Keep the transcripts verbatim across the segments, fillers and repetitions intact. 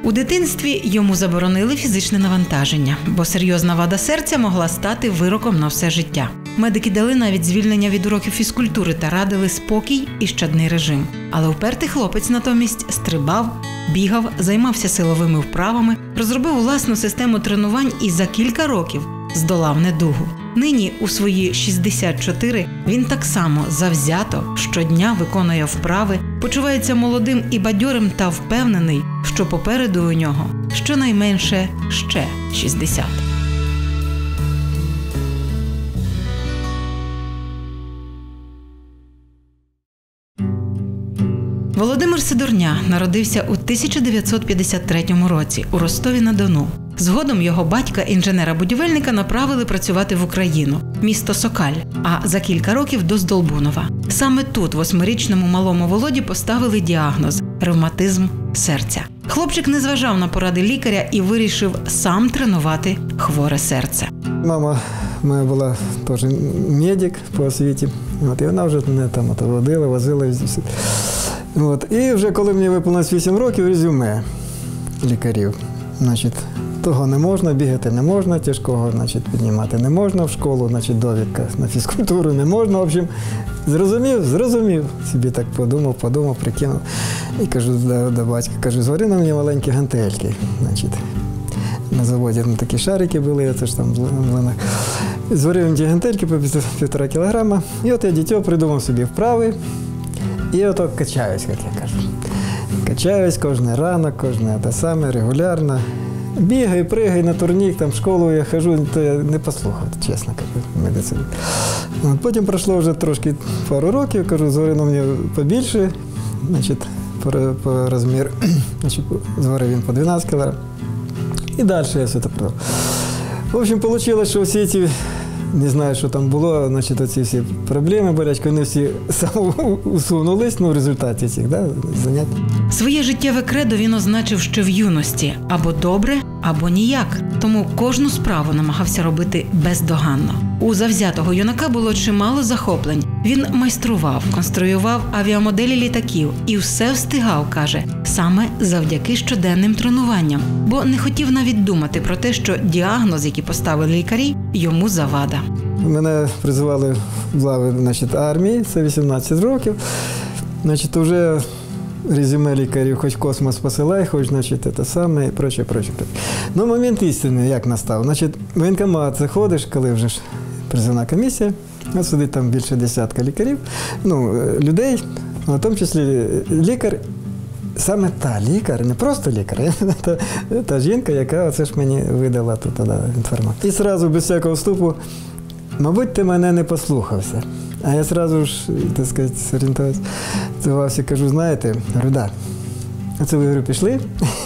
У дитинстві йому заборонили фізичне навантаження, бо серйозна вада серця могла стати вироком на все життя. Медики дали навіть звільнення від уроків фізкультури та радили спокій і щадний режим. Але упертий хлопець натомість стрибав, бігав, займався силовими вправами, розробив власну систему тренувань і за кілька років здолав недугу. Нині, у свої шістдесят чотири, він так само завзято щодня виконує вправи, почувається молодим і бадьорим та впевнений, що попереду у нього щонайменше ще шістдесят. Володимир Сидорня народився у тисяча дев'ятсот п'ятдесят третьому році у Ростові-на-Дону. Згодом його батька, інженера-будівельника, направили працювати в Україну, місто Сокаль, а за кілька років до Здолбунова. Саме тут восьмирічному малому Володі поставили діагноз – ревматизм серця. Хлопчик не зважав на поради лікаря і вирішив сам тренувати хворе серце. Мама моя була теж медик по освіті, от, і вона вже мене там от, водила, возила. От, і вже коли мені виповнилось вісім років, резюме лікарів. Значить, того не можна, бігати не можна, тяжкого, значить, піднімати не можна в школу, значить, довідка на фізкультуру не можна. В общем, зрозумів, зрозумів. Собі так подумав, подумав, прикинув. І кажу до, до батька, кажу, звари на мені маленькі гантельки. Значить, на заводі ну, такі шарики були, це ж там в млинах. Зварив ті гантельки по півтора кілограма. І от я дитё придумав собі вправи. І ото качаюсь, як я кажу. Качаюсь кожен ранок, кожне те саме, регулярно. Бігаю, пригаю на турнік, там в школу я хожу, то я не послухав, чесно кажу, медицину. Потім пройшло вже трошки пару років, кажу, зварив мені побільше, значить, по, по розміру, значить, зварив він по дванадцять кілограм. І далі я все це продав. В общем, вийшло, що всі ці, не знаю, що там було, значить, оці всі проблеми, болячки, вони всі самоусунулись, ну, в результаті цих, да, занять. Своє життєве кредо він означив ще в юності – або добре, або ніяк. Тому кожну справу намагався робити бездоганно. У завзятого юнака було чимало захоплень. Він майстрував, конструював авіамоделі літаків і все встигав, каже, саме завдяки щоденним тренуванням, бо не хотів навіть думати про те, що діагноз, який поставили лікарі, йому завада. Мене призивали в лави, значить, армії, це вісімнадцять років. Значить, вже резюме лікарів, хоч космос посилай, хоч, значить, те саме і проче, проче. Ну, момент істини, як настав. Значить, в воєнкомат заходиш, коли вже ж призовна комісія, от сидить там більше десятка лікарів, ну, людей, в тому числі лікар, саме та лікар, не просто лікар, та, та жінка, яка оце ж мені видала тут інформацію. І одразу, без всякого вступу, мабуть, ти мене не послухався. А я одразу ж, так сказати, зорієнтувався, кажу, знаєте, говорю, да. Оце ви, говорю, пішли,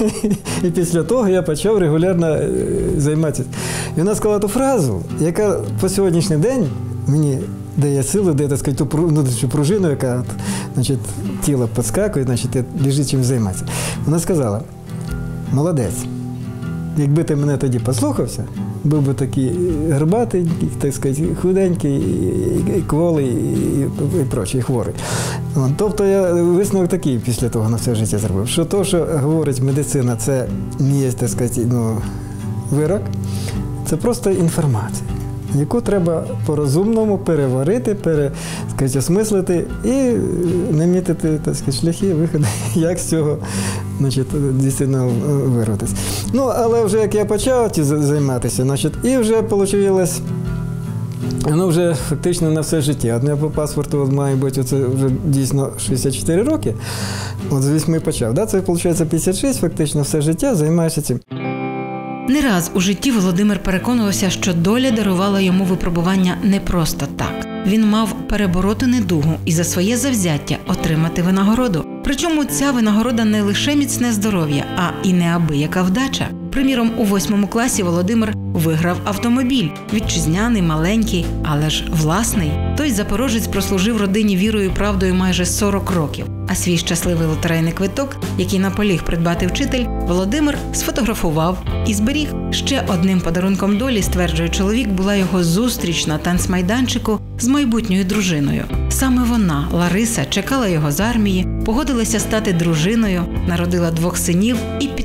і після того я почав регулярно займатися. І вона сказала ту фразу, яка по сьогоднішній день мені дає силу, дає, так сказати, ту внутрішню пружину, яка, значить, тіло підскакує, значить, лежить чим займатися. Вона сказала, молодець, якби ти мене тоді послухався, був би такий горбатий, так сказати, худенький, і кволий, і, і прочий, і хворий. Тобто я висновок такий після того на все життя зробив, що то, що говорить медицина, це не є, так сказати, ну, вирок, це просто інформація, яку треба по-розумному переварити, пере, сказати, осмислити і намітити, так сказати, шляхи, виходи, як з цього, значить, дійсно вирватися. Ну, але вже як я почав займатися, значить, і вже вийшло, ну, вже фактично на все життя. От я по паспорту, має бути, це вже дійсно шістдесят чотири роки, от з вісьми почав. Да? Це, виходить, п'ятдесят шість, фактично все життя займаюся цим. Не раз у житті Володимир переконувався, що доля дарувала йому випробування не просто так. Він мав перебороти недугу і за своє завзяття отримати винагороду. Причому ця винагорода не лише міцне здоров'я, а і неабияка вдача. Приміром, у восьмому класі Володимир виграв автомобіль. Вітчизняний, маленький, але ж власний. Той запорожець прослужив родині вірою і правдою майже сорок років. А свій щасливий лотерейний квиток, який наполіг придбати вчитель, Володимир сфотографував і зберіг. Ще одним подарунком долі, стверджує чоловік, була його зустріч на танцмайданчику з майбутньою дружиною. Саме вона, Лариса, чекала його з армії, погодилася стати дружиною, народила двох синів і підтримала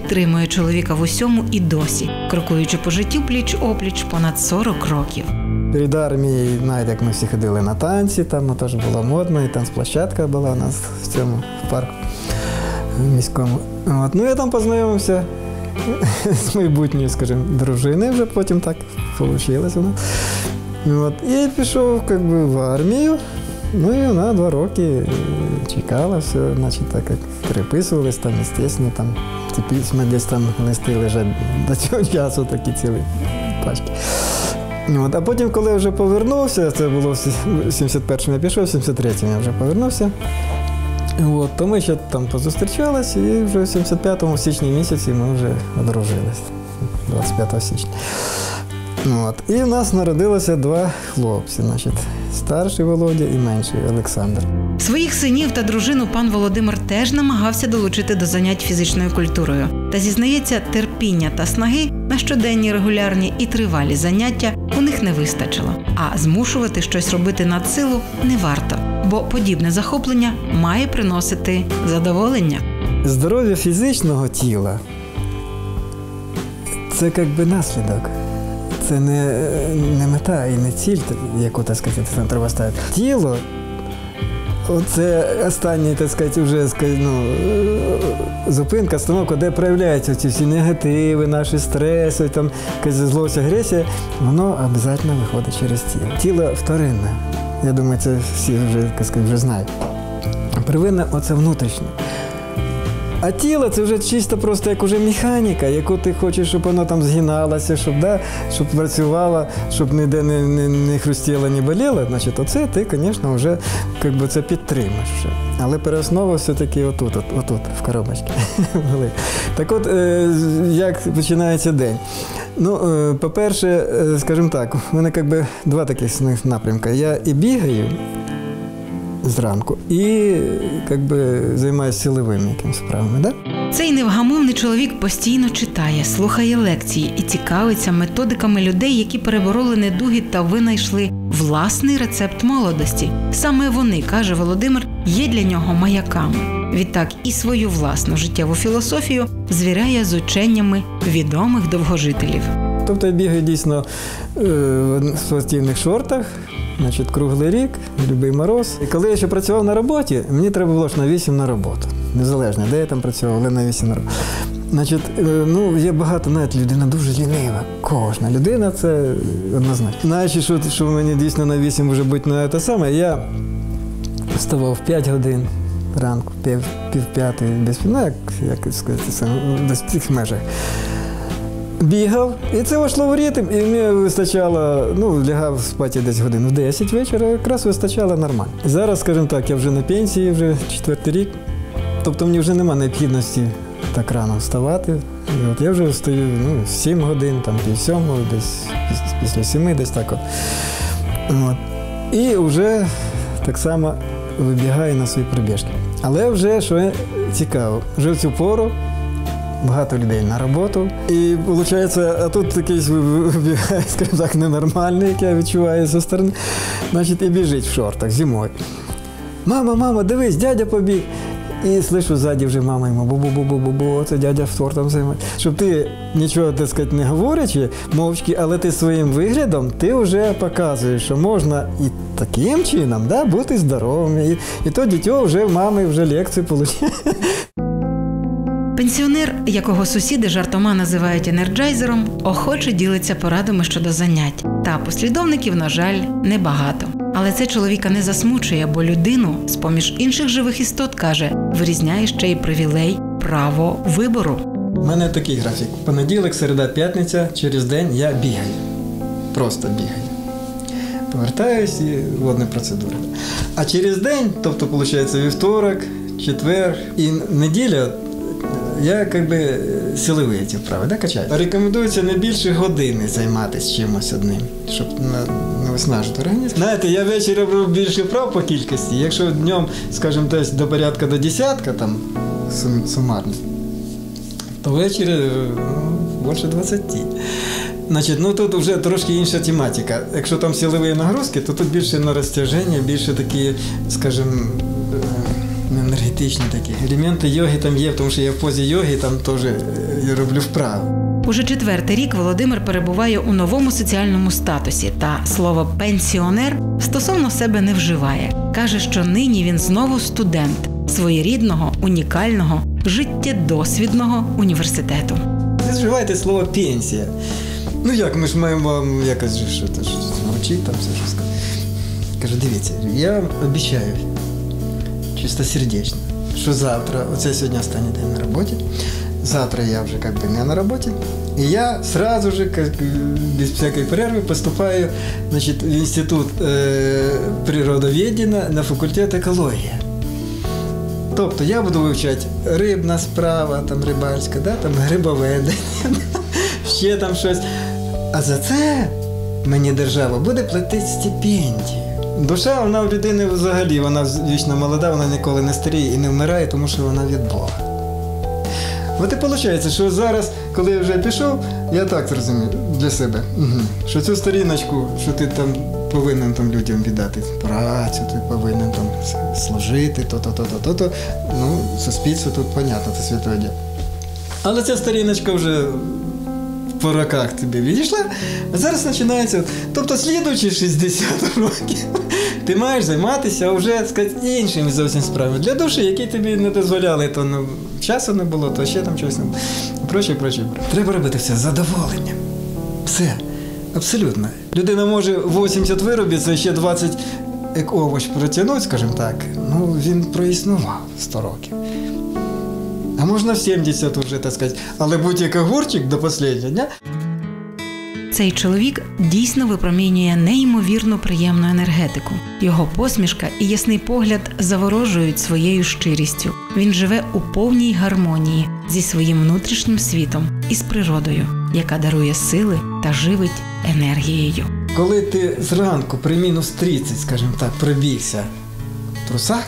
підтримує чоловіка в усьому і досі, крокуючи по життю пліч-опліч понад сорок років. Перед армією, знаєте, як ми всі ходили на танці, там теж було модно, і танцплощадка була у нас в цьому парку міському. От. Ну, я там познайомився з майбутньою, скажімо, дружиною, вже потім так вийшло у нас. От. І пішов як би, в армію, ну і вона два роки чекала, все, значить, так як переписувались там, звісно, там ці письма десь там листи лежать до цього часу, такі цілі пачки. От, а потім, коли я вже повернувся, це було в сімдесят першому я пішов, в сімдесят третьому я вже повернувся, от, то ми ще там позустрічалися, і вже в сімдесят п'ятому, в січні місяці, ми вже одружились, двадцять п'ятого січня. От, і в нас народилося два хлопці, значить, старший Володя і менший Олександр. Своїх синів та дружину пан Володимир теж намагався долучити до занять фізичною культурою. Та, зізнається, терпіння та снаги на щоденні регулярні і тривалі заняття у них не вистачило. А змушувати щось робити надсилу не варто, бо подібне захоплення має приносити задоволення. Здоров'я фізичного тіла – це якби наслідок. Це не, не мета і не ціль, яку, так сказати, там треба ставити. Тіло – це останній, так сказати, вже, ну, зупинка, остановка, де проявляються ці всі негативи, наші стреси, там, злость, агресія. Воно обов'язково виходить через тіло. Тіло вторинне. Я думаю, це всі вже, так сказати, вже знають. Первинне – оце внутрішнє. А тіло – це вже чисто просто як уже механіка, яку ти хочеш, щоб воно там згиналося, щоб, да, щоб працювало, щоб ніде не, не, не хрустіло, не боліло. Значить, оце ти, звісно, вже як би, це підтримаєш. Вже. Але переоснова все-таки отут, от, отут, в коробочці. Так от, як починається день? Ну, по-перше, скажімо так, у мене як би, два таких напрямки. Я і бігаю зранку і якби, займаюся силовими якимись справами. Да? Цей невгамовний чоловік постійно читає, слухає лекції і цікавиться методиками людей, які перебороли недуги та винайшли власний рецепт молодості. Саме вони, каже Володимир, є для нього маяками. Відтак і свою власну життєву філософію звіряє з ученнями відомих довгожителів. Тобто я бігаю дійсно в спортивних шортах, значить, круглий рік, любий мороз. І коли я ще працював на роботі, мені треба було ж на вісім на роботу. Незалежно, де я там працював, але на вісім на роботу. Значить, ну, є багато, навіть людина дуже лінива. Кожна людина – це однозначно. Знаючи, що, що мені дійсно на вісім може бути на те саме, я вставав в п'ять годин ранку, пів, пів п'ятої, десь, ну, як, як сказати, це, десь в цих межах. Бігав, і це вийшло в ритм, і мені вистачало, ну, лягав спати десь годин в десять вечора, якраз вистачало нормально. Зараз, скажімо так, я вже на пенсії, вже четвертий рік, тобто мені вже немає необхідності так рано вставати. І от я вже встаю, ну, в сім годин, там, пів сьомого, десь після сіми, десь так от. От. І вже так само вибігаю на свої пробіжки. Але вже, що цікаво, вже в цю пору багато людей на роботу. І, виходить, а тут якийсь вибігає, скажімо так, ненормальний, як я відчуваю зі сторони, значить, і біжить в шортах зимою. Мама, мама, дивись, дядя побіг. І слышу ззаді вже мама йому, бу-бу-бу-бу-бу, оце дядя спортом займає. Щоб ти нічого, так сказати, не говорячи, мовчки, але ти своїм виглядом, ти вже показуєш, що можна і таким чином, да, бути здоровим. І, і то дитё вже в мами вже лекцію отримує. Пенсіонер, якого сусіди жартома називають енерджайзером, охоче ділиться порадами щодо занять. Та послідовників, на жаль, небагато. Але це чоловіка не засмучує, бо людину, з-поміж інших живих істот, каже, вирізняє ще й привілей право вибору. У мене такий графік. Понеділок, середа, п'ятниця, через день я бігаю. Просто бігаю. Повертаюсь і водна процедура. А через день, тобто, виходить, вівторок, четвер і неділя, я якби силові ці вправи, да, качаю. Рекомендується не більше години займатися чимось одним, щоб не виснажити організм. Знаєте, я ввечері роблю більше вправ по кількості. Якщо днем, скажімо, десь до порядка до десятка, там, сумарно, то ввечері ну, більше двадцяти. Значить, ну тут вже трошки інша тематика. Якщо там силові нагрузки, то тут більше на розтяження, більше такі, скажімо, енергетичні такі. Елементи йоги там є, тому що я в позі йоги там теж я роблю вправи. Уже четвертий рік Володимир перебуває у новому соціальному статусі та слово «пенсіонер» стосовно себе не вживає. Каже, що нині він знову студент своєрідного, унікального, життєдосвідного університету. Не вживайте слово «пенсія». Ну як, ми ж маємо вам якось, що то ж, звучить там все, що сказати. Кажу, дивіться, я вам обіцяю, чистосердечно, що завтра, оце сьогодні останній день на роботі, завтра я вже как бы не на работе, и я сразу же, как, без всякой перервы, поступаю, значит, в институт э, природоведения на факультет екологія. Тобто я буду вивчати рибна справа, там рибальська, да, там грибоведення, ще там щось. А за це мені держава буде платити стипендію. Душа, вона в людини взагалі, вона вічно молода, вона ніколи не старіє і не вмирає, тому що вона від Бога. От і виходить, що зараз, коли я вже пішов, я так зрозумів для себе, угу, що цю сторіночку, що ти там повинен там людям віддати працю, ти повинен там служити, то-то, то-то, то-то, ну, суспільство тут, понятно, це святое діло. Але ця сторіночка вже по роках тобі відійшла, а зараз починається, тобто слідуючі шістдесят років, ти маєш займатися вже, сказати, іншими зовсім справами. Для душі, які тобі не дозволяли, то ну, часу не було, то ще там щось не було. Проче, проче. Треба робити все з задоволенням. Все. Абсолютно. Людина може вісімдесят виробити, і ще двадцять як овоч протягнути, скажімо так. Ну, він проіснував сто років. А можна в сімдесят вже, так сказати, але будь як огурчик до останнього дня. Цей чоловік дійсно випромінює неймовірно приємну енергетику. Його посмішка і ясний погляд заворожують своєю щирістю. Він живе у повній гармонії зі своїм внутрішнім світом і з природою, яка дарує сили та живить енергією. Коли ти зранку при мінус тридцять, скажімо так, пробігся в трусах,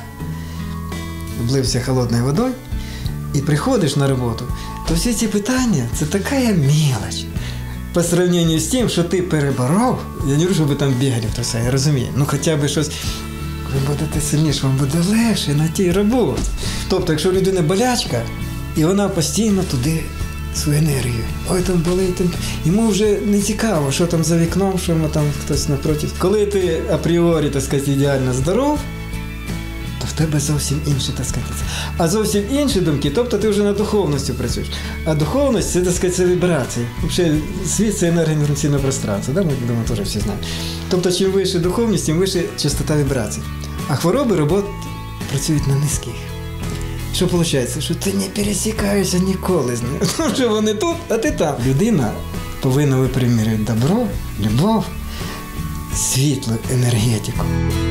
облився холодною водою і приходиш на роботу, то всі ці питання – це така мелочь. По сравнению з тим, що ти переборов, я не кажу, щоб ви там бігали в трусах, я розумію, ну хоча б щось, ви будете сильніше, вам буде легше на тій роботі. Тобто, якщо людина болячка, і вона постійно туди свою енергію, ой, там болить, там, йому вже не цікаво, що там за вікном, що йому там хтось напроти. Коли ти апріорі, так сказати, ідеально здоров, то в тебе зовсім інші, так сказати. А зовсім інші думки, тобто ти вже на духовності працюєш. А духовність – це, так сказати, це вібрації. Взагалі, світ – це енергоінформаційне пространство, да? Ми, думаю, теж всі знаємо. Тобто, чим вище духовність, тим вище частота вібрацій. А хвороби, робот працюють на низьких. Що виходить? Що ти не пересікаєшся ніколи з ними. Тому що вони тут, а ти там. Людина повинна випромінювати добро, любов, світлу енергетику.